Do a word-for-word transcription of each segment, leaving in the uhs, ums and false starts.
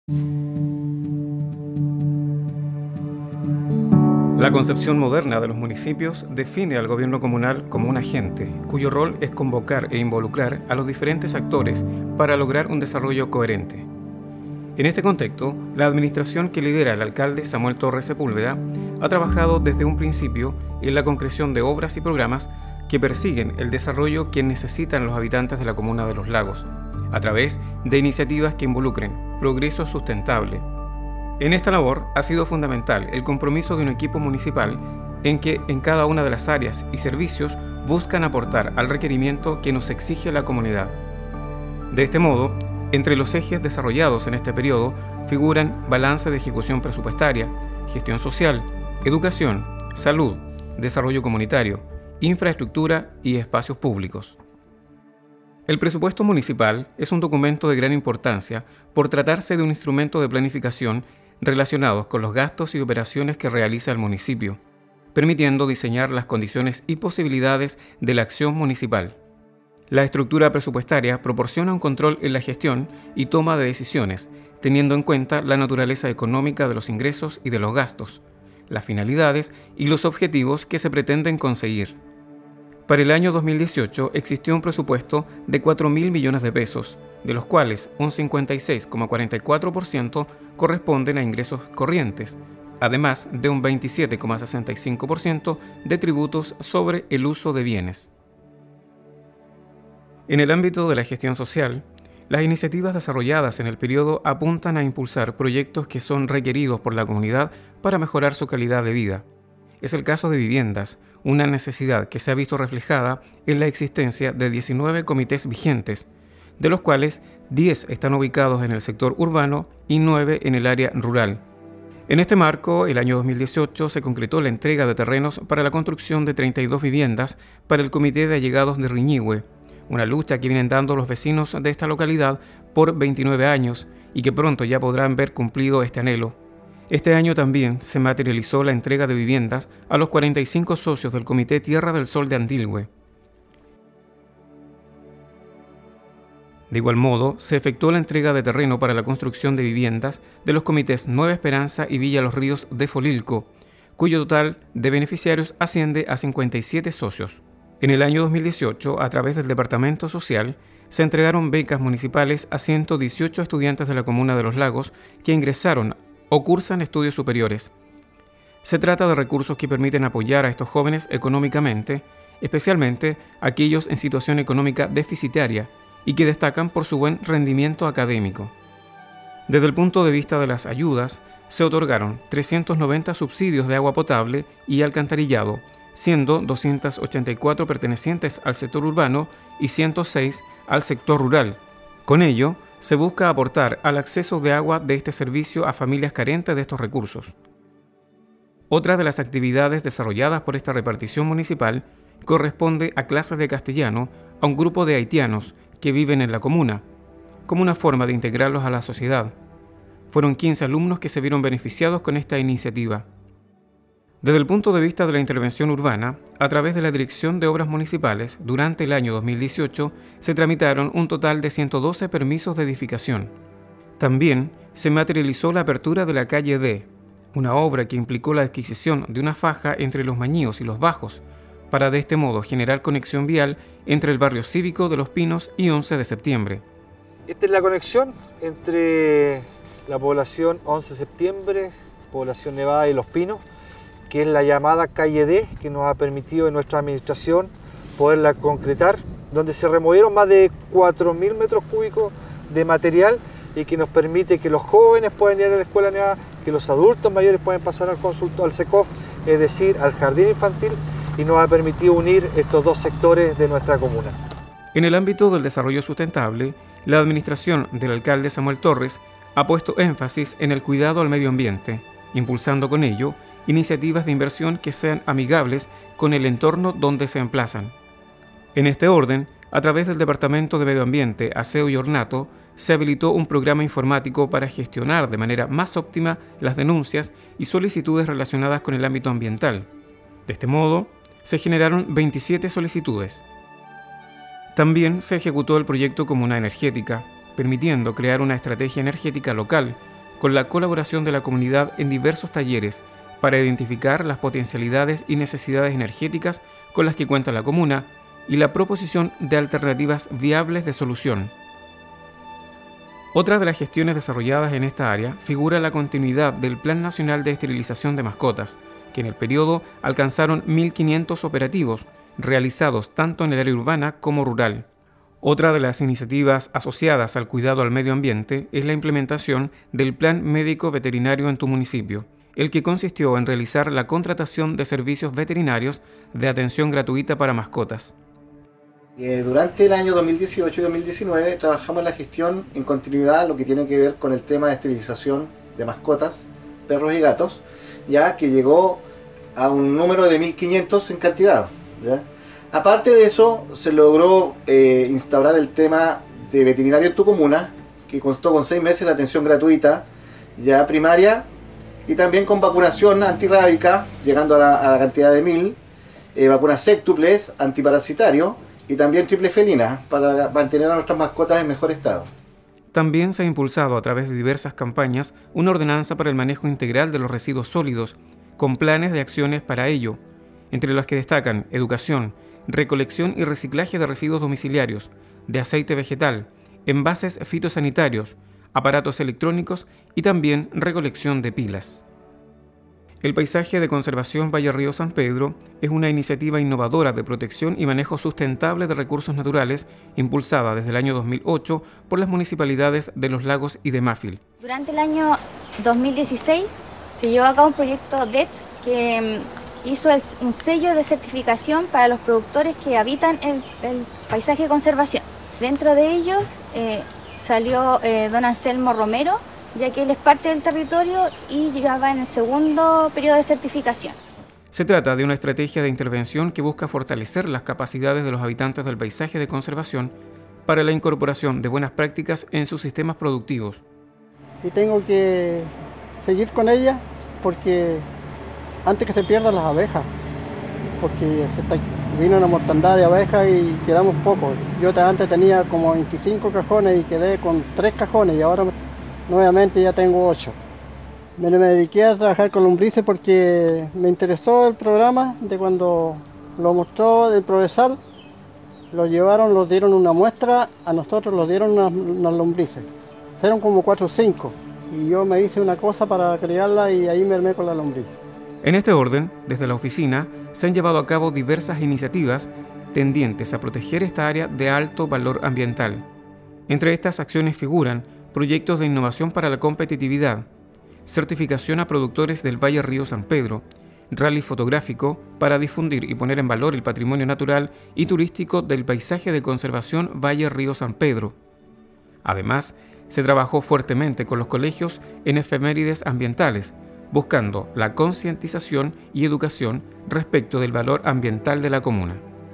La concepción moderna de los municipios define al gobierno comunal como un agente, cuyo rol es convocar e involucrar a los diferentes actores para lograr un desarrollo coherente. En este contexto, la administración que lidera el alcalde Samuel Torres Sepúlveda ha trabajado desde un principio en la concreción de obras y programas que persiguen el desarrollo que necesitan los habitantes de la comuna de Los Lagos, a través de iniciativas que involucren progreso sustentable. En esta labor ha sido fundamental el compromiso de un equipo municipal en que en cada una de las áreas y servicios buscan aportar al requerimiento que nos exige la comunidad. De este modo, entre los ejes desarrollados en este periodo figuran balance de ejecución presupuestaria, gestión social, educación, salud, desarrollo comunitario, infraestructura y espacios públicos. El presupuesto municipal es un documento de gran importancia por tratarse de un instrumento de planificación relacionados con los gastos y operaciones que realiza el municipio, permitiendo diseñar las condiciones y posibilidades de la acción municipal. La estructura presupuestaria proporciona un control en la gestión y toma de decisiones, teniendo en cuenta la naturaleza económica de los ingresos y de los gastos, las finalidades y los objetivos que se pretenden conseguir. Para el año dos mil dieciocho existió un presupuesto de cuatro mil millones de pesos, de los cuales un cincuenta y seis coma cuarenta y cuatro por ciento corresponden a ingresos corrientes, además de un veintisiete coma sesenta y cinco por ciento de tributos sobre el uso de bienes. En el ámbito de la gestión social, las iniciativas desarrolladas en el periodo apuntan a impulsar proyectos que son requeridos por la comunidad para mejorar su calidad de vida. Es el caso de viviendas, una necesidad que se ha visto reflejada en la existencia de diecinueve comités vigentes, de los cuales diez están ubicados en el sector urbano y nueve en el área rural. En este marco, el año dos mil dieciocho se concretó la entrega de terrenos para la construcción de treinta y dos viviendas para el Comité de Allegados de Riñihue, una lucha que vienen dando los vecinos de esta localidad por veintinueve años y que pronto ya podrán ver cumplido este anhelo. Este año también se materializó la entrega de viviendas a los cuarenta y cinco socios del Comité Tierra del Sol de Andilhue. De igual modo, se efectuó la entrega de terreno para la construcción de viviendas de los comités Nueva Esperanza y Villa Los Ríos de Folilco, cuyo total de beneficiarios asciende a cincuenta y siete socios. En el año dos mil dieciocho, a través del Departamento Social, se entregaron becas municipales a ciento dieciocho estudiantes de la comuna de Los Lagos que ingresaron o cursan estudios superiores. Se trata de recursos que permiten apoyar a estos jóvenes económicamente, especialmente aquellos en situación económica deficitaria y que destacan por su buen rendimiento académico. Desde el punto de vista de las ayudas, se otorgaron trescientos noventa subsidios de agua potable y alcantarillado, siendo doscientos ochenta y cuatro pertenecientes al sector urbano y ciento seis al sector rural. Con ello, se busca aportar al acceso de agua de este servicio a familias carentes de estos recursos. Otra de las actividades desarrolladas por esta repartición municipal corresponde a clases de castellano a un grupo de haitianos que viven en la comuna, como una forma de integrarlos a la sociedad. Fueron quince alumnos que se vieron beneficiados con esta iniciativa. Desde el punto de vista de la intervención urbana, a través de la Dirección de Obras Municipales, durante el año dos mil dieciocho, se tramitaron un total de ciento doce permisos de edificación. También se materializó la apertura de la calle D, una obra que implicó la adquisición de una faja entre los Mañíos y los Bajos, para de este modo generar conexión vial entre el barrio cívico de Los Pinos y once de septiembre. Esta es la conexión entre la población once de septiembre, población Nevada y Los Pinos, que es la llamada calle D, que nos ha permitido en nuestra administración poderla concretar, donde se removieron más de cuatro mil metros cúbicos de material y que nos permite que los jóvenes puedan ir a la escuela Nevada, que los adultos mayores pueden pasar al consulto, al SECOF, es decir, al jardín infantil, y nos ha permitido unir estos dos sectores de nuestra comuna. En el ámbito del desarrollo sustentable, la administración del alcalde Samuel Torres ha puesto énfasis en el cuidado al medio ambiente, impulsando con ello iniciativas de inversión que sean amigables con el entorno donde se emplazan. En este orden, a través del Departamento de Medio Ambiente, Aseo y Ornato, se habilitó un programa informático para gestionar de manera más óptima las denuncias y solicitudes relacionadas con el ámbito ambiental. De este modo, se generaron veintisiete solicitudes. También se ejecutó el proyecto Comuna Energética, permitiendo crear una estrategia energética local con la colaboración de la comunidad en diversos talleres para identificar las potencialidades y necesidades energéticas con las que cuenta la comuna y la proposición de alternativas viables de solución. Otra de las gestiones desarrolladas en esta área figura la continuidad del Plan Nacional de Esterilización de Mascotas, que en el periodo alcanzaron mil quinientos operativos, realizados tanto en el área urbana como rural. Otra de las iniciativas asociadas al cuidado al medio ambiente es la implementación del Plan Médico Veterinario en tu municipio, el que consistió en realizar la contratación de servicios veterinarios de atención gratuita para mascotas. Durante el año dos mil dieciocho y dos mil diecinueve trabajamos en la gestión en continuidad lo que tiene que ver con el tema de esterilización de mascotas, perros y gatos, ya que llegó a un número de mil quinientos en cantidad, ¿ya? Aparte de eso, se logró eh, instaurar el tema de veterinario en tu comuna, que constó con seis meses de atención gratuita, ya primaria, y también con vacunación antirrábica, llegando a la, a la cantidad de mil, eh, vacunas séctuples, antiparasitario, y también triple felina, para mantener a nuestras mascotas en mejor estado. También se ha impulsado a través de diversas campañas una ordenanza para el manejo integral de los residuos sólidos, con planes de acciones para ello, entre las que destacan educación, recolección y reciclaje de residuos domiciliarios, de aceite vegetal, envases fitosanitarios, aparatos electrónicos y también recolección de pilas. El Paisaje de Conservación Valle Río San Pedro es una iniciativa innovadora de protección y manejo sustentable de recursos naturales impulsada desde el año dos mil ocho por las municipalidades de Los Lagos y de Mafil. Durante el año dos mil dieciséis se llevó a cabo un proyecto D E T que hizo el, un sello de certificación para los productores que habitan el, el paisaje de conservación. Dentro de ellos eh, salió eh, don Anselmo Romero, ya que él es parte del territorio y llegaba en el segundo periodo de certificación. Se trata de una estrategia de intervención que busca fortalecer las capacidades de los habitantes del paisaje de conservación para la incorporación de buenas prácticas en sus sistemas productivos. Y tengo que seguir con ella porque antes que se pierdan las abejas, porque se está, vino una mortandad de abejas y quedamos pocos. Yo antes tenía como veinticinco cajones y quedé con tres cajones y ahora nuevamente ya tengo ocho. Me, me dediqué a trabajar con lombrices porque me interesó el programa de cuando lo mostró el Provesal. Lo llevaron, lo dieron una muestra, a nosotros nos dieron unas, unas lombrices. Fueron como cuatro o cinco y yo me hice una cosa para criarla y ahí me armé con la lombriz. En este orden, desde la oficina, se han llevado a cabo diversas iniciativas tendientes a proteger esta área de alto valor ambiental. Entre estas acciones figuran proyectos de innovación para la competitividad, certificación a productores del Valle Río San Pedro, rally fotográfico para difundir y poner en valor el patrimonio natural y turístico del paisaje de conservación Valle Río San Pedro. Además, se trabajó fuertemente con los colegios en efemérides ambientales, buscando la concientización y educación respecto del valor ambiental de la comuna.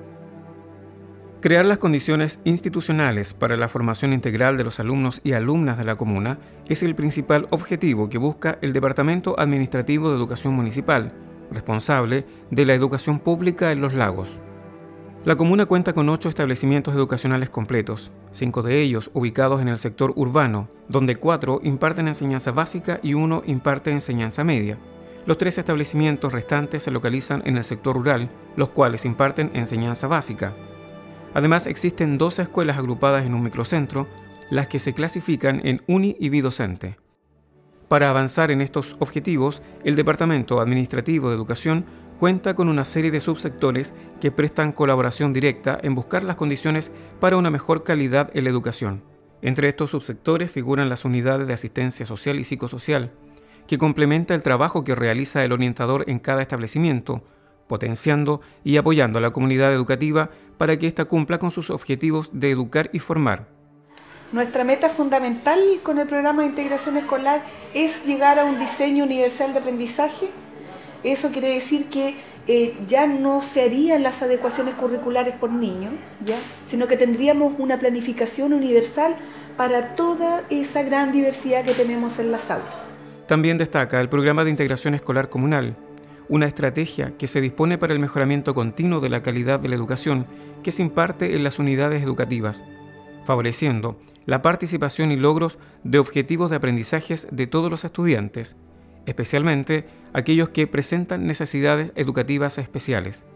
Crear las condiciones institucionales para la formación integral de los alumnos y alumnas de la comuna es el principal objetivo que busca el Departamento Administrativo de Educación Municipal, responsable de la educación pública en Los Lagos. La comuna cuenta con ocho establecimientos educacionales completos, cinco de ellos ubicados en el sector urbano, donde cuatro imparten enseñanza básica y uno imparte enseñanza media. Los tres establecimientos restantes se localizan en el sector rural, los cuales imparten enseñanza básica. Además, existen doce escuelas agrupadas en un microcentro, las que se clasifican en uni y bidocente. Para avanzar en estos objetivos, el Departamento Administrativo de Educación cuenta con una serie de subsectores que prestan colaboración directa en buscar las condiciones para una mejor calidad en la educación. Entre estos subsectores figuran las unidades de asistencia social y psicosocial, que complementa el trabajo que realiza el orientador en cada establecimiento, potenciando y apoyando a la comunidad educativa para que ésta cumpla con sus objetivos de educar y formar. Nuestra meta fundamental con el programa de integración escolar es llegar a un diseño universal de aprendizaje. Eso quiere decir que eh, ya no se harían las adecuaciones curriculares por niño, ¿ya? Sino que tendríamos una planificación universal para toda esa gran diversidad que tenemos en las aulas. También destaca el programa de integración escolar comunal, una estrategia que se dispone para el mejoramiento continuo de la calidad de la educación que se imparte en las unidades educativas, favoreciendo la participación y logros de objetivos de aprendizajes de todos los estudiantes, especialmente aquellos que presentan necesidades educativas especiales.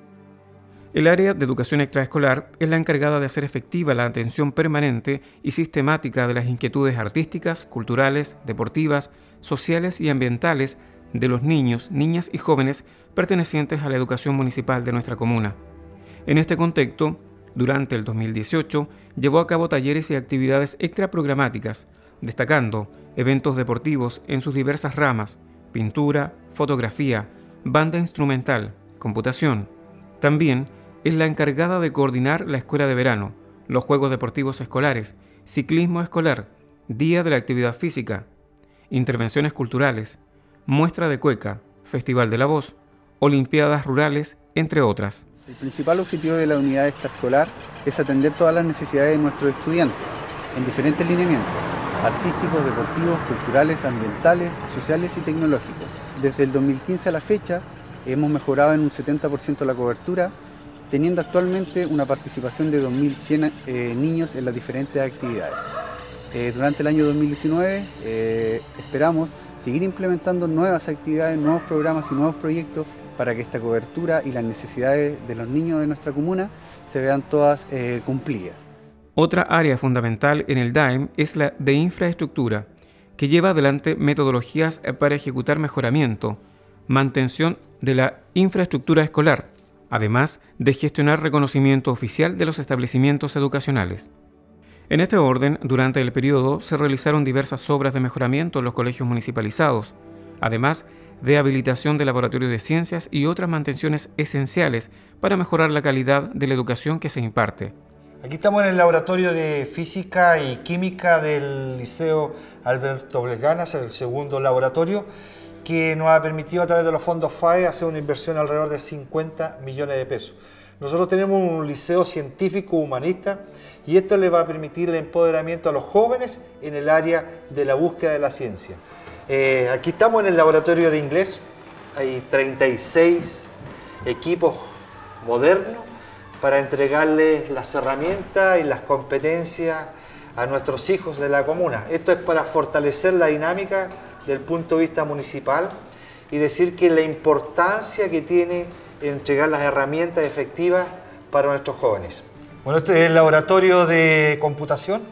El área de educación extraescolar es la encargada de hacer efectiva la atención permanente y sistemática de las inquietudes artísticas, culturales, deportivas, sociales y ambientales de los niños, niñas y jóvenes pertenecientes a la educación municipal de nuestra comuna. En este contexto, durante el dos mil dieciocho, llevó a cabo talleres y actividades extraprogramáticas, destacando eventos deportivos en sus diversas ramas: pintura, fotografía, banda instrumental, computación. También es la encargada de coordinar la escuela de verano, los juegos deportivos escolares, ciclismo escolar, día de la actividad física, intervenciones culturales, muestra de cueca, festival de la voz, olimpiadas rurales, entre otras. El principal objetivo de la unidad extraescolar es atender todas las necesidades de nuestros estudiantes en diferentes lineamientos: artísticos, deportivos, culturales, ambientales, sociales y tecnológicos. Desde el dos mil quince a la fecha hemos mejorado en un setenta por ciento la cobertura, teniendo actualmente una participación de dos mil cien eh, niños en las diferentes actividades. Eh, durante el año dos mil diecinueve eh, esperamos seguir implementando nuevas actividades, nuevos programas y nuevos proyectos para que esta cobertura y las necesidades de los niños de nuestra comuna se vean todas eh, cumplidas. Otra área fundamental en el D A E M es la de infraestructura, que lleva adelante metodologías para ejecutar mejoramiento, mantención de la infraestructura escolar, además de gestionar reconocimiento oficial de los establecimientos educacionales. En este orden, durante el periodo se realizaron diversas obras de mejoramiento en los colegios municipalizados, además de habilitación de laboratorios de ciencias y otras mantenciones esenciales para mejorar la calidad de la educación que se imparte. Aquí estamos en el laboratorio de Física y Química del Liceo Alberto Belganas, el segundo laboratorio, que nos ha permitido a través de los fondos F A E hacer una inversión de alrededor de cincuenta millones de pesos. Nosotros tenemos un liceo científico humanista y esto le va a permitir el empoderamiento a los jóvenes en el área de la búsqueda de la ciencia. Eh, aquí estamos en el laboratorio de inglés, hay treinta y seis equipos modernos para entregarles las herramientas y las competencias a nuestros hijos de la comuna. Esto es para fortalecer la dinámica del punto de vista municipal y decir que la importancia que tiene entregar las herramientas efectivas para nuestros jóvenes. Bueno, este es el laboratorio de computación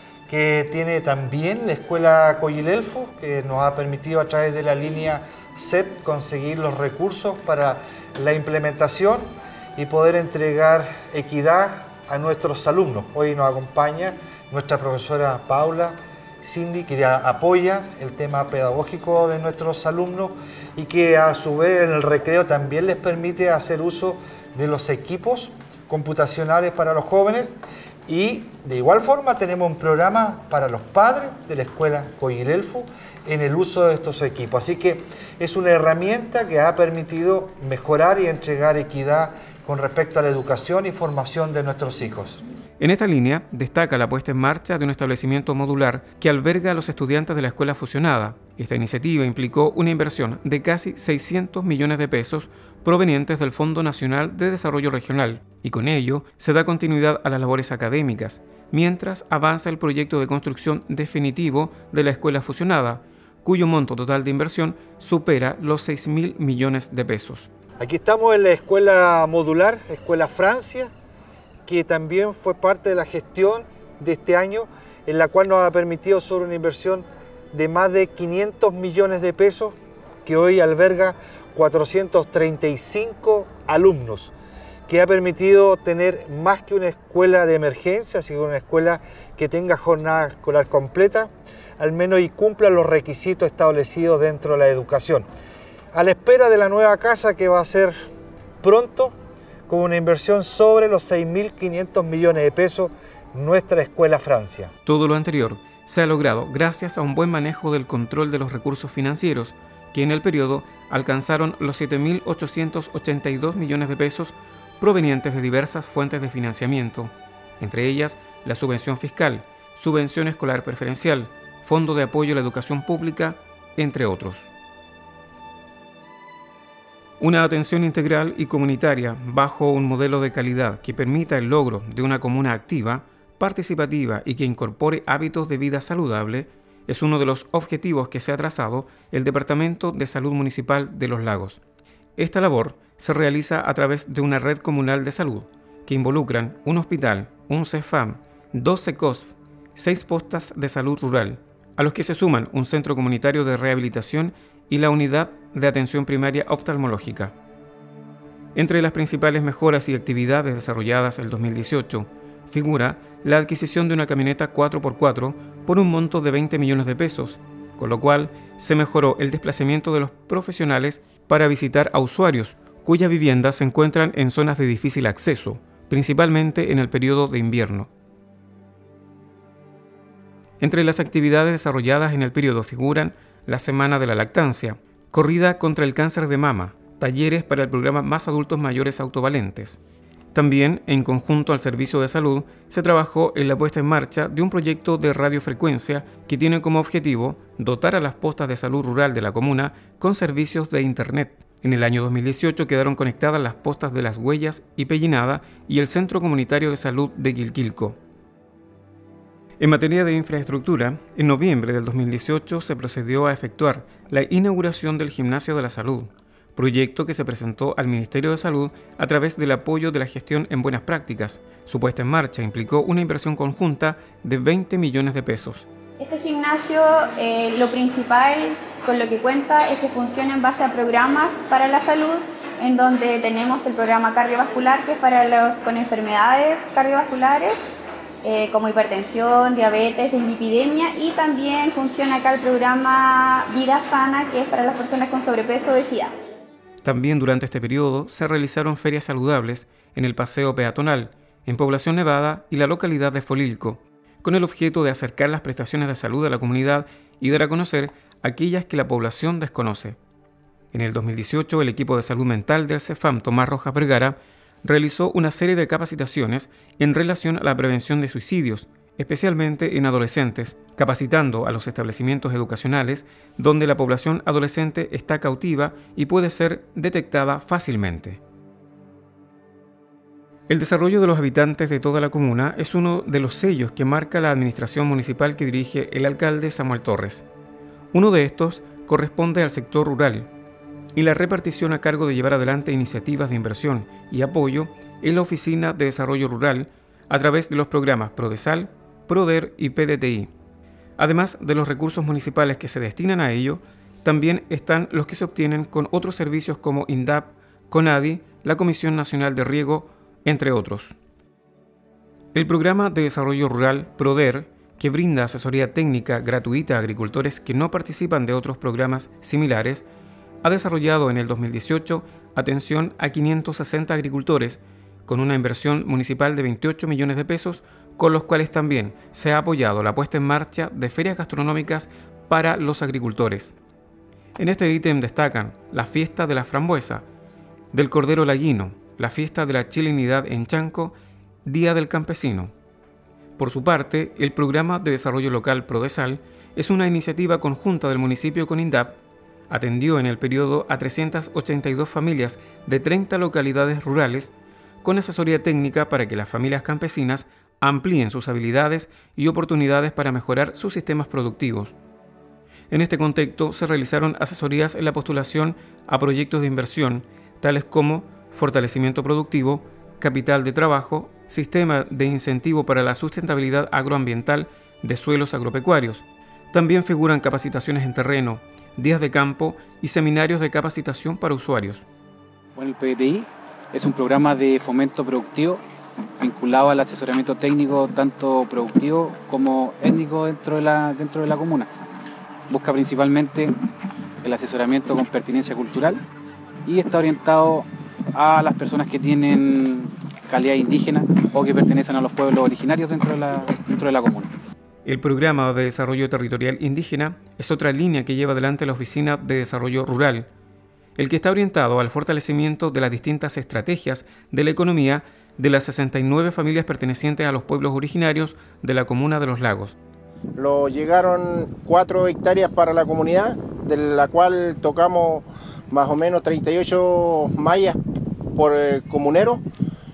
que tiene también la Escuela Coyilelfo, que nos ha permitido a través de la línea C E P conseguir los recursos para la implementación y poder entregar equidad a nuestros alumnos. Hoy nos acompaña nuestra profesora Paula Cindy, que ya apoya el tema pedagógico de nuestros alumnos y que a su vez en el recreo también les permite hacer uso de los equipos computacionales para los jóvenes. Y de igual forma tenemos un programa para los padres de la Escuela Coyilelfo en el uso de estos equipos. Así que es una herramienta que ha permitido mejorar y entregar equidad con respecto a la educación y formación de nuestros hijos. En esta línea destaca la puesta en marcha de un establecimiento modular que alberga a los estudiantes de la escuela fusionada. Esta iniciativa implicó una inversión de casi seiscientos millones de pesos provenientes del Fondo Nacional de Desarrollo Regional, y con ello se da continuidad a las labores académicas, mientras avanza el proyecto de construcción definitivo de la escuela fusionada, cuyo monto total de inversión supera los seis mil millones de pesos. Aquí estamos en la escuela modular, Escuela Francia, que también fue parte de la gestión de este año, en la cual nos ha permitido sobre una inversión de más de quinientos millones de pesos, que hoy alberga cuatrocientos treinta y cinco alumnos, que ha permitido tener más que una escuela de emergencia, sino una escuela que tenga jornada escolar completa, al menos y cumpla los requisitos establecidos dentro de la educación. A la espera de la nueva casa que va a ser pronto, con una inversión sobre los seis mil quinientos millones de pesos, nuestra Escuela Francia. Todo lo anterior se ha logrado gracias a un buen manejo del control de los recursos financieros, que en el periodo alcanzaron los siete mil ochocientos ochenta y dos millones de pesos provenientes de diversas fuentes de financiamiento, entre ellas la subvención fiscal, subvención escolar preferencial, Fondo de Apoyo a la Educación Pública, entre otros. Una atención integral y comunitaria bajo un modelo de calidad que permita el logro de una comuna activa participativa y que incorpore hábitos de vida saludable es uno de los objetivos que se ha trazado el Departamento de Salud Municipal de Los Lagos. Esta labor se realiza a través de una red comunal de salud que involucran un hospital, un CEFAM, dos SECOSF, seis postas de salud rural, a los que se suman un centro comunitario de rehabilitación y la unidad de atención primaria oftalmológica. Entre las principales mejoras y actividades desarrolladas el dos mil dieciocho figura la adquisición de una camioneta cuatro por cuatro por un monto de veinte millones de pesos, con lo cual se mejoró el desplazamiento de los profesionales para visitar a usuarios cuyas viviendas se encuentran en zonas de difícil acceso, principalmente en el periodo de invierno. Entre las actividades desarrolladas en el periodo figuran la Semana de la Lactancia, corrida contra el cáncer de mama, talleres para el programa Más Adultos Mayores Autovalentes. También, en conjunto al Servicio de Salud, se trabajó en la puesta en marcha de un proyecto de radiofrecuencia que tiene como objetivo dotar a las postas de salud rural de la comuna con servicios de Internet. En el año dos mil dieciocho quedaron conectadas las postas de Las Huellas y Pellinada y el Centro Comunitario de Salud de Quilquilco. En materia de infraestructura, en noviembre del dos mil dieciocho se procedió a efectuar la inauguración del Gimnasio de la Salud, proyecto que se presentó al Ministerio de Salud a través del apoyo de la gestión en buenas prácticas. Su puesta en marcha implicó una inversión conjunta de veinte millones de pesos. Este gimnasio, eh, lo principal con lo que cuenta es que funciona en base a programas para la salud, en donde tenemos el programa cardiovascular, que es para los con enfermedades cardiovasculares, eh, como hipertensión, diabetes, dislipidemia, y también funciona acá el programa Vida Sana, que es para las personas con sobrepeso o obesidad. También durante este periodo se realizaron ferias saludables en el Paseo Peatonal, en Población Nevada y la localidad de Folilco, con el objeto de acercar las prestaciones de salud a la comunidad y dar a conocer aquellas que la población desconoce. En el dos mil dieciocho, el equipo de salud mental del CEFAM Tomás Rojas Vergara realizó una serie de capacitaciones en relación a la prevención de suicidios, especialmente en adolescentes, capacitando a los establecimientos educacionales donde la población adolescente está cautiva y puede ser detectada fácilmente. El desarrollo de los habitantes de toda la comuna es uno de los sellos que marca la administración municipal que dirige el alcalde Samuel Torres. Uno de estos corresponde al sector rural y la repartición a cargo de llevar adelante iniciativas de inversión y apoyo en la Oficina de Desarrollo Rural a través de los programas PRODESAL, PRODER y P D T I. Además de los recursos municipales que se destinan a ello, también están los que se obtienen con otros servicios como INDAP, CONADI, la Comisión Nacional de Riego, entre otros. El Programa de Desarrollo Rural PRODER, que brinda asesoría técnica gratuita a agricultores que no participan de otros programas similares, ha desarrollado en el dos mil dieciocho atención a quinientos sesenta agricultores con una inversión municipal de veintiocho millones de pesos, con los cuales también se ha apoyado la puesta en marcha de ferias gastronómicas para los agricultores. En este ítem destacan la fiesta de la frambuesa, del cordero laguino, la fiesta de la chilenidad en Chanco, Día del Campesino. Por su parte, el Programa de Desarrollo Local PRODESAL es una iniciativa conjunta del municipio con INDAP. Atendió en el periodo a trescientas ochenta y dos familias de treinta localidades rurales con asesoría técnica para que las familias campesinas amplíen sus habilidades y oportunidades para mejorar sus sistemas productivos. En este contexto se realizaron asesorías en la postulación a proyectos de inversión, tales como fortalecimiento productivo, capital de trabajo, sistema de incentivo para la sustentabilidad agroambiental de suelos agropecuarios. También figuran capacitaciones en terreno, días de campo y seminarios de capacitación para usuarios. Bueno, el P D T I es un programa de fomento productivo vinculado al asesoramiento técnico tanto productivo como étnico dentro de la, dentro de la comuna. Busca principalmente el asesoramiento con pertinencia cultural y está orientado a las personas que tienen calidad indígena o que pertenecen a los pueblos originarios dentro de la, dentro de la comuna. El Programa de Desarrollo Territorial Indígena es otra línea que lleva adelante la Oficina de Desarrollo Rural, el que está orientado al fortalecimiento de las distintas estrategias de la economía de las sesenta y nueve familias pertenecientes a los pueblos originarios de la comuna de Los Lagos. Lo llegaron cuatro hectáreas para la comunidad, de la cual tocamos más o menos treinta y ocho mallas por eh, comunero,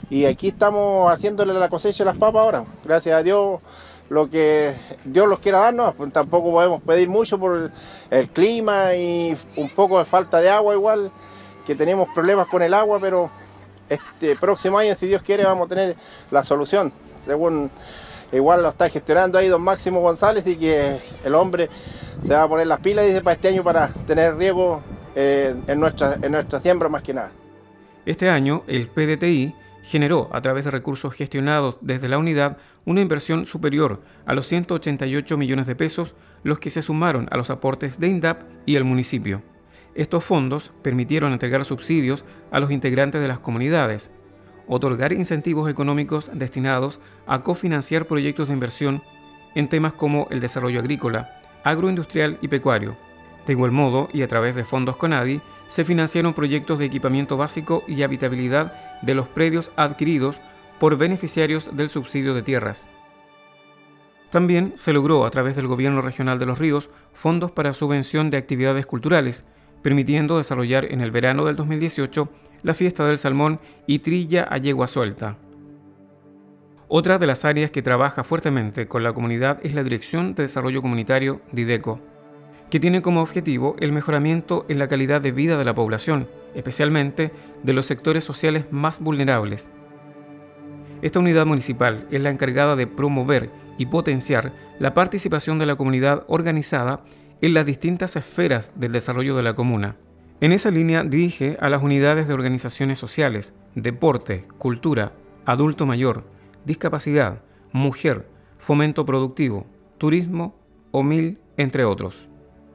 y aquí estamos haciéndole la cosecha de las papas ahora. Gracias a Dios, lo que Dios los quiera darnos, pues tampoco podemos pedir mucho por el, el clima y un poco de falta de agua igual, que tenemos problemas con el agua, pero este próximo año, si Dios quiere, vamos a tener la solución, según igual lo está gestionando ahí don Máximo González, y que el hombre se va a poner las pilas, dice, para este año para tener riego eh, en, nuestra, en nuestra siembra más que nada. Este año, el P D T I generó, a través de recursos gestionados desde la unidad, una inversión superior a los ciento ochenta y ocho millones de pesos, los que se sumaron a los aportes de INDAP y el municipio. Estos fondos permitieron entregar subsidios a los integrantes de las comunidades, otorgar incentivos económicos destinados a cofinanciar proyectos de inversión en temas como el desarrollo agrícola, agroindustrial y pecuario. De igual modo, y a través de fondos CONADI, se financiaron proyectos de equipamiento básico y habitabilidad de los predios adquiridos por beneficiarios del subsidio de tierras. También se logró, a través del Gobierno Regional de Los Ríos, fondos para subvención de actividades culturales, permitiendo desarrollar en el verano del dos mil dieciocho la Fiesta del Salmón y Trilla a Yegua Suelta. Otra de las áreas que trabaja fuertemente con la comunidad es la Dirección de Desarrollo Comunitario, DIDECO, que tiene como objetivo el mejoramiento en la calidad de vida de la población, especialmente de los sectores sociales más vulnerables. Esta unidad municipal es la encargada de promover y potenciar la participación de la comunidad organizada en las distintas esferas del desarrollo de la comuna. En esa línea dirige a las unidades de organizaciones sociales, deporte, cultura, adulto mayor, discapacidad, mujer, fomento productivo, turismo, O M I L, entre otros.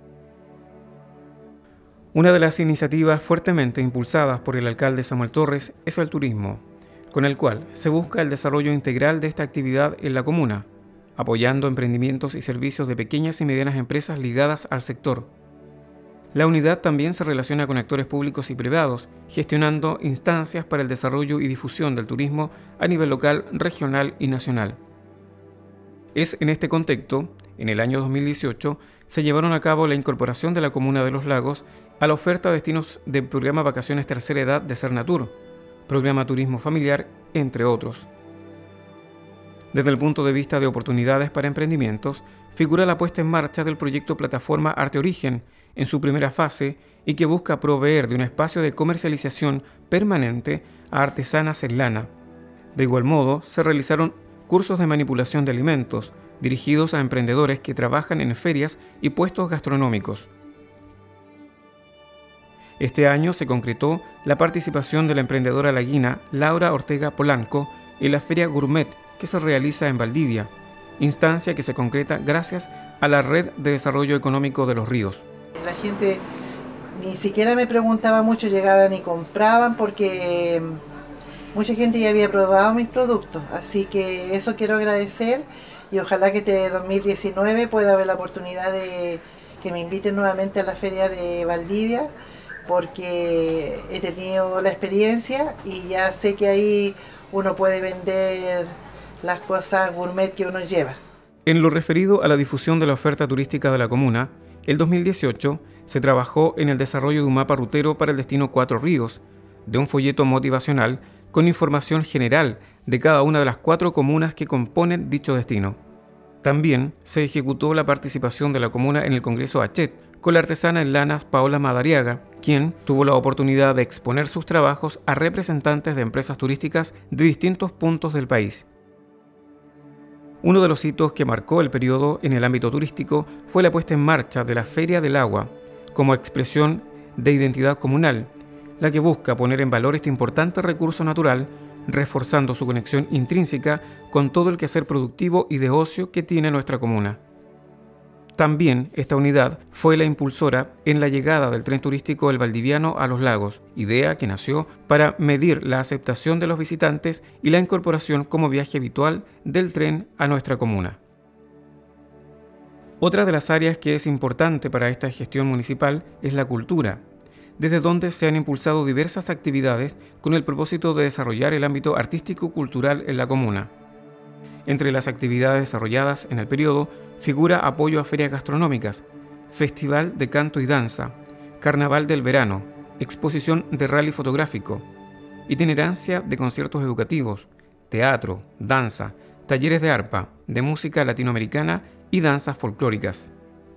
Una de las iniciativas fuertemente impulsadas por el alcalde Samuel Torres es el turismo, con el cual se busca el desarrollo integral de esta actividad en la comuna, apoyando emprendimientos y servicios de pequeñas y medianas empresas ligadas al sector. La unidad también se relaciona con actores públicos y privados, gestionando instancias para el desarrollo y difusión del turismo a nivel local, regional y nacional. Es en este contexto, en el año dos mil dieciocho, se llevaron a cabo la incorporación de la comuna de Los Lagos a la oferta de destinos del programa Vacaciones Tercera Edad de Cernatur, programa Turismo Familiar, entre otros. Desde el punto de vista de oportunidades para emprendimientos, figura la puesta en marcha del proyecto Plataforma Arte Origen en su primera fase y que busca proveer de un espacio de comercialización permanente a artesanas en lana. De igual modo, se realizaron cursos de manipulación de alimentos dirigidos a emprendedores que trabajan en ferias y puestos gastronómicos. Este año se concretó la participación de la emprendedora laguina Laura Ortega Polanco en la Feria Gourmet que se realiza en Valdivia, instancia que se concreta gracias a la Red de Desarrollo Económico de Los Ríos. La gente ni siquiera me preguntaba mucho, llegaban y compraban porque mucha gente ya había probado mis productos, así que eso quiero agradecer y ojalá que este dos mil diecinueve pueda haber la oportunidad de que me inviten nuevamente a la Feria de Valdivia, porque he tenido la experiencia y ya sé que ahí uno puede vender las cosas gourmet que uno lleva. En lo referido a la difusión de la oferta turística de la comuna, el dos mil dieciocho se trabajó en el desarrollo de un mapa rutero para el destino Cuatro Ríos, de un folleto motivacional con información general de cada una de las cuatro comunas que componen dicho destino. También se ejecutó la participación de la comuna en el Congreso Achet, con la artesana en lanas Paola Madariaga, quien tuvo la oportunidad de exponer sus trabajos a representantes de empresas turísticas de distintos puntos del país. Uno de los hitos que marcó el periodo en el ámbito turístico fue la puesta en marcha de la Feria del Agua, como expresión de identidad comunal, la que busca poner en valor este importante recurso natural, reforzando su conexión intrínseca con todo el quehacer productivo y de ocio que tiene nuestra comuna. También esta unidad fue la impulsora en la llegada del tren turístico El Valdiviano a Los Lagos, idea que nació para medir la aceptación de los visitantes y la incorporación como viaje habitual del tren a nuestra comuna. Otra de las áreas que es importante para esta gestión municipal es la cultura, desde donde se han impulsado diversas actividades con el propósito de desarrollar el ámbito artístico-cultural en la comuna. Entre las actividades desarrolladas en el periodo figura apoyo a ferias gastronómicas, festival de canto y danza, carnaval del verano, exposición de rally fotográfico, itinerancia de conciertos educativos, teatro, danza, talleres de arpa, de música latinoamericana y danzas folclóricas.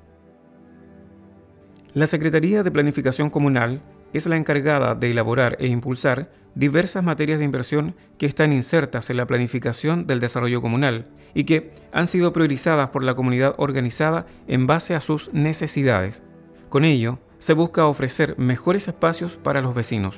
La Secretaría de Planificación Comunal es la encargada de elaborar e impulsar diversas materias de inversión que están insertas en la planificación del desarrollo comunal y que han sido priorizadas por la comunidad organizada en base a sus necesidades. Con ello, se busca ofrecer mejores espacios para los vecinos.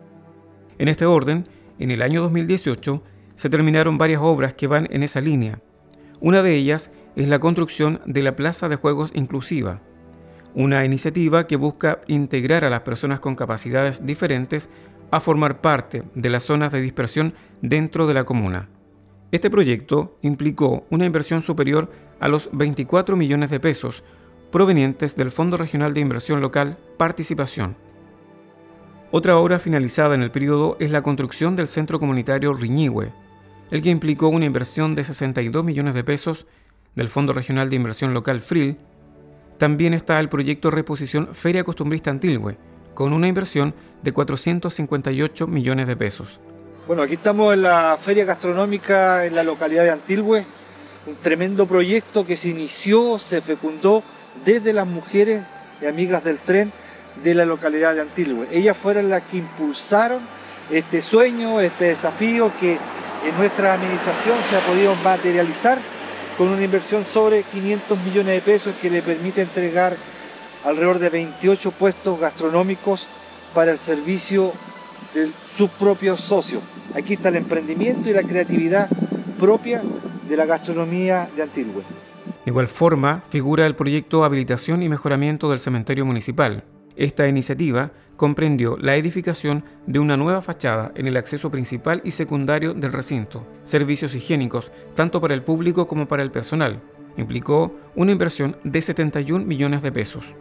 En este orden, en el año dos mil dieciocho se terminaron varias obras que van en esa línea. Una de ellas es la construcción de la Plaza de Juegos Inclusiva, una iniciativa que busca integrar a las personas con capacidades diferentes a formar parte de las zonas de dispersión dentro de la comuna. Este proyecto implicó una inversión superior a los veinticuatro millones de pesos provenientes del Fondo Regional de Inversión Local Participación. Otra obra finalizada en el periodo es la construcción del Centro Comunitario Riñihue, el que implicó una inversión de sesenta y dos millones de pesos del Fondo Regional de Inversión Local F R I L. También está el proyecto Reposición Feria Costumbrista Antilhue, con una inversión de cuatrocientos cincuenta y ocho millones de pesos. Bueno, aquí estamos en la Feria Gastronómica en la localidad de Antilhue, un tremendo proyecto que se inició, se fecundó desde las mujeres y amigas del tren de la localidad de Antilhue. Ellas fueron las que impulsaron este sueño, este desafío que en nuestra administración se ha podido materializar con una inversión sobre quinientos millones de pesos que le permite entregar alrededor de veintiocho puestos gastronómicos para el servicio de sus propios socios. Aquí está el emprendimiento y la creatividad propia de la gastronomía de Antilhue. De igual forma, figura el proyecto Habilitación y Mejoramiento del Cementerio Municipal. Esta iniciativa comprendió la edificación de una nueva fachada en el acceso principal y secundario del recinto, servicios higiénicos tanto para el público como para el personal. Implicó una inversión de setenta y un millones de pesos.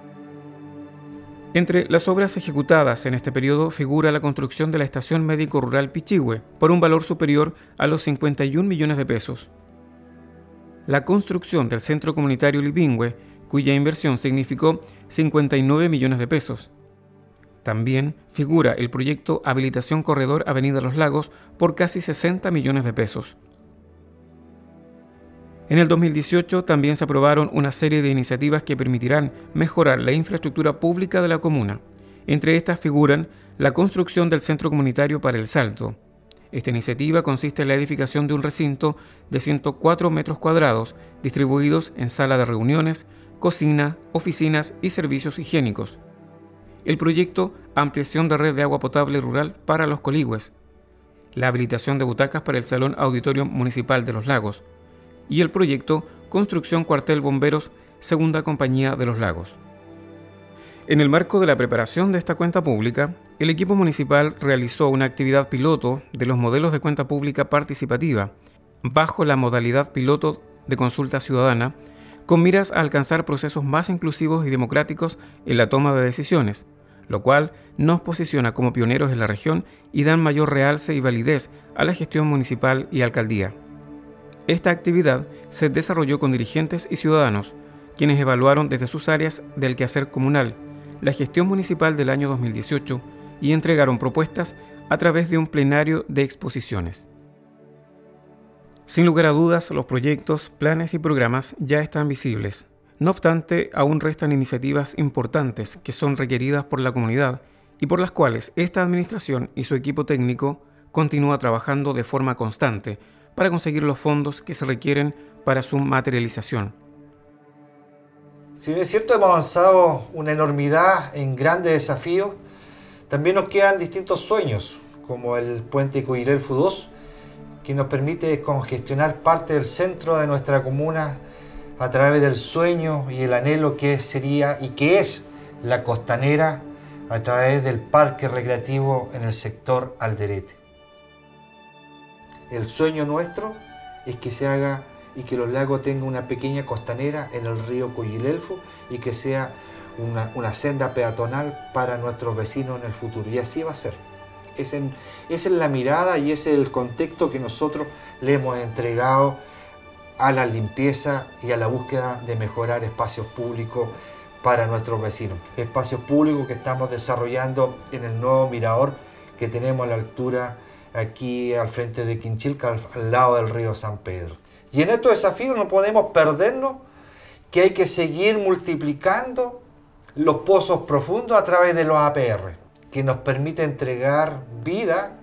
Entre las obras ejecutadas en este periodo figura la construcción de la Estación Médico Rural Pichihue, por un valor superior a los cincuenta y un millones de pesos. La construcción del Centro Comunitario Lipingüe, cuya inversión significó cincuenta y nueve millones de pesos. También figura el proyecto Habilitación Corredor Avenida Los Lagos por casi sesenta millones de pesos. En el dos mil dieciocho también se aprobaron una serie de iniciativas que permitirán mejorar la infraestructura pública de la comuna. Entre estas figuran la construcción del Centro Comunitario para el Salto. Esta iniciativa consiste en la edificación de un recinto de ciento cuatro metros cuadrados distribuidos en sala de reuniones, cocina, oficinas y servicios higiénicos. El proyecto Ampliación de Red de Agua Potable Rural para los Coligües. La habilitación de butacas para el Salón Auditorio Municipal de Los Lagos. Y el proyecto Construcción Cuartel Bomberos, Segunda Compañía de Los Lagos. En el marco de la preparación de esta cuenta pública, el equipo municipal realizó una actividad piloto de los modelos de cuenta pública participativa, bajo la modalidad piloto de consulta ciudadana, con miras a alcanzar procesos más inclusivos y democráticos en la toma de decisiones, lo cual nos posiciona como pioneros en la región y dan mayor realce y validez a la gestión municipal y alcaldía. Esta actividad se desarrolló con dirigentes y ciudadanos, quienes evaluaron desde sus áreas del quehacer comunal la gestión municipal del año dos mil dieciocho y entregaron propuestas a través de un plenario de exposiciones. Sin lugar a dudas, los proyectos, planes y programas ya están visibles. No obstante, aún restan iniciativas importantes que son requeridas por la comunidad y por las cuales esta administración y su equipo técnico continúa trabajando de forma constante para conseguir los fondos que se requieren para su materialización. Si bien es cierto, hemos avanzado una enormidad en grandes desafíos, también nos quedan distintos sueños, como el puente Coyilelfu dos, que nos permite congestionar parte del centro de nuestra comuna a través del sueño y el anhelo que sería y que es la costanera a través del parque recreativo en el sector Alderete. El sueño nuestro es que se haga y que Los Lagos tenga una pequeña costanera en el río Coyilelfu y que sea una, una senda peatonal para nuestros vecinos en el futuro. Y así va a ser. Esa es la mirada y ese es el contexto que nosotros le hemos entregado a la limpieza y a la búsqueda de mejorar espacios públicos para nuestros vecinos. Espacios públicos que estamos desarrollando en el nuevo mirador que que tenemos a la altura aquí al frente de Quinchilca, al, al lado del río San Pedro. Y en estos desafíos no podemos perdernos que hay que seguir multiplicando los pozos profundos a través de los A P R, que nos permite entregar vida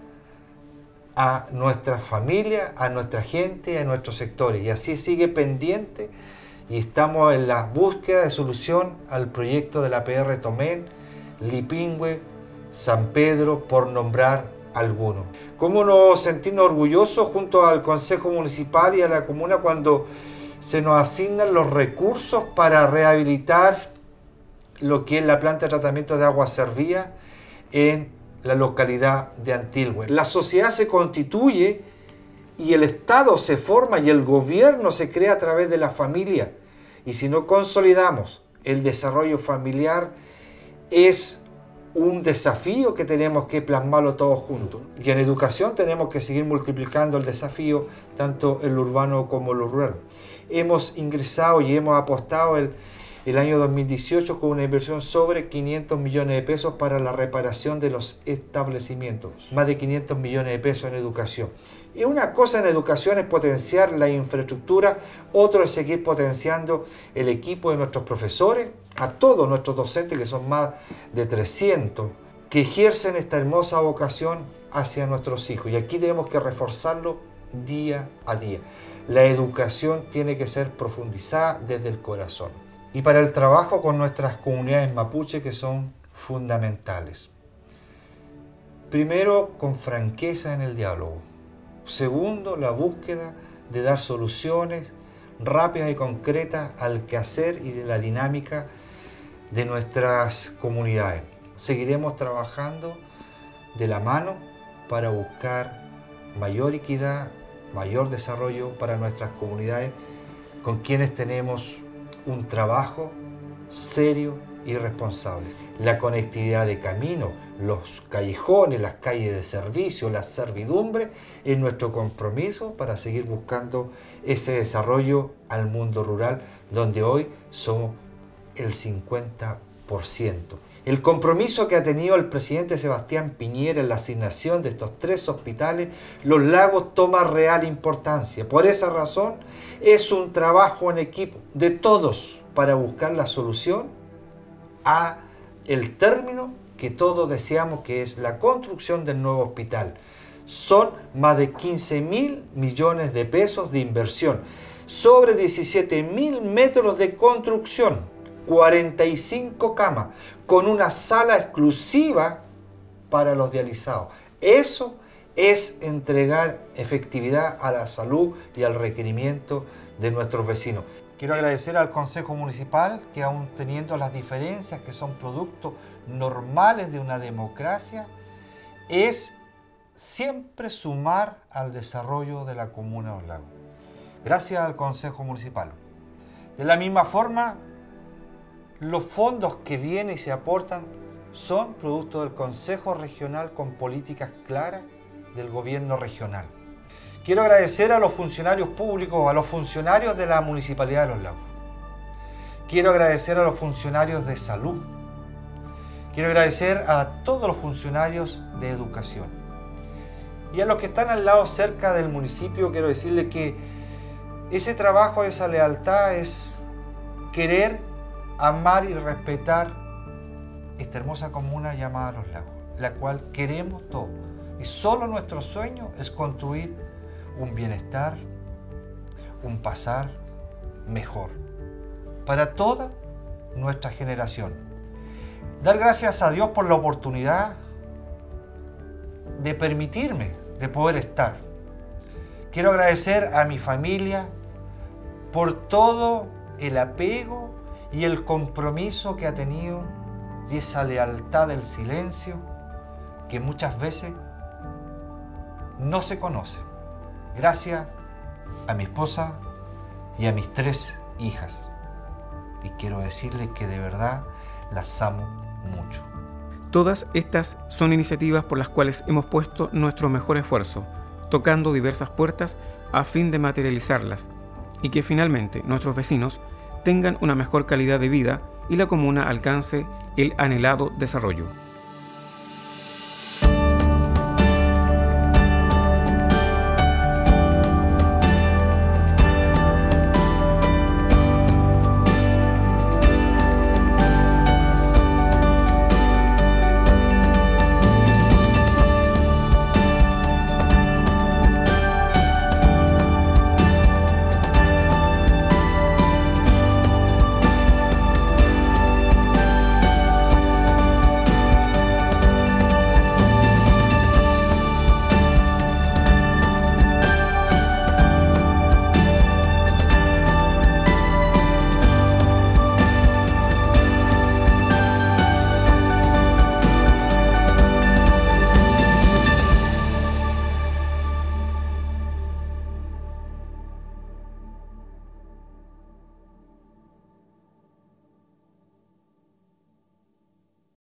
a nuestras familias, a nuestra gente, a nuestros sectores. Y así sigue pendiente y estamos en la búsqueda de solución al proyecto de la A P R Tomén, Lipingüe, San Pedro, por nombrar algunos. ¿Cómo no sentirnos orgullosos junto al Consejo Municipal y a la Comuna cuando se nos asignan los recursos para rehabilitar lo que es la planta de tratamiento de aguas servidas en la localidad de Antilhue? La sociedad se constituye y el Estado se forma y el gobierno se crea a través de la familia. Y si no consolidamos el desarrollo familiar, es un desafío que tenemos que plasmarlo todos juntos. Y en educación tenemos que seguir multiplicando el desafío, tanto en lo urbano como en lo rural. Hemos ingresado y hemos apostado el, el año dos mil dieciocho con una inversión sobre quinientos millones de pesos para la reparación de los establecimientos. Más de quinientos millones de pesos en educación. Y una cosa en educación es potenciar la infraestructura, otro es seguir potenciando el equipo de nuestros profesores, a todos nuestros docentes, que son más de trescientos, que ejercen esta hermosa vocación hacia nuestros hijos. Y aquí tenemos que reforzarlo día a día. La educación tiene que ser profundizada desde el corazón. Y para el trabajo con nuestras comunidades mapuche, que son fundamentales. Primero, con franqueza en el diálogo. Segundo, la búsqueda de dar soluciones rápidas y concretas al quehacer y de la dinámica de nuestras comunidades. Seguiremos trabajando de la mano para buscar mayor equidad, mayor desarrollo para nuestras comunidades, con quienes tenemos un trabajo serio y responsable. La conectividad de camino, los callejones, las calles de servicio, la servidumbre, es nuestro compromiso para seguir buscando ese desarrollo al mundo rural, donde hoy somos el cincuenta por ciento. El compromiso que ha tenido el presidente Sebastián Piñera en la asignación de estos tres hospitales, Los Lagos, toma real importancia. Por esa razón, es un trabajo en equipo de todos para buscar la solución a el término que todos deseamos, que es la construcción del nuevo hospital. Son más de quince mil millones de pesos de inversión, sobre diecisiete mil metros de construcción, cuarenta y cinco camas, con una sala exclusiva para los dializados. Eso es entregar efectividad a la salud y al requerimiento de nuestros vecinos. Quiero agradecer al Consejo Municipal que, aun teniendo las diferencias que son productos normales de una democracia, es siempre sumar al desarrollo de la Comuna de Los Lagos. Gracias al Consejo Municipal. De la misma forma, los fondos que vienen y se aportan son producto del Consejo Regional con políticas claras del gobierno regional. Quiero agradecer a los funcionarios públicos, a los funcionarios de la Municipalidad de Los Lagos. Quiero agradecer a los funcionarios de salud. Quiero agradecer a todos los funcionarios de educación. Y a los que están al lado, cerca del municipio, quiero decirles que ese trabajo, esa lealtad es querer, amar y respetar esta hermosa comuna llamada Los Lagos, la cual queremos todos. Y solo nuestro sueño es construir un bienestar, un pasar mejor para toda nuestra generación. Dar gracias a Dios por la oportunidad de permitirme, de poder estar. Quiero agradecer a mi familia por todo el apego y el compromiso que ha tenido y esa lealtad del silencio que muchas veces no se conoce. Gracias a mi esposa y a mis tres hijas. Y quiero decirles que de verdad las amo mucho. Todas estas son iniciativas por las cuales hemos puesto nuestro mejor esfuerzo, tocando diversas puertas a fin de materializarlas y que finalmente nuestros vecinos tengan una mejor calidad de vida y la comuna alcance el anhelado desarrollo.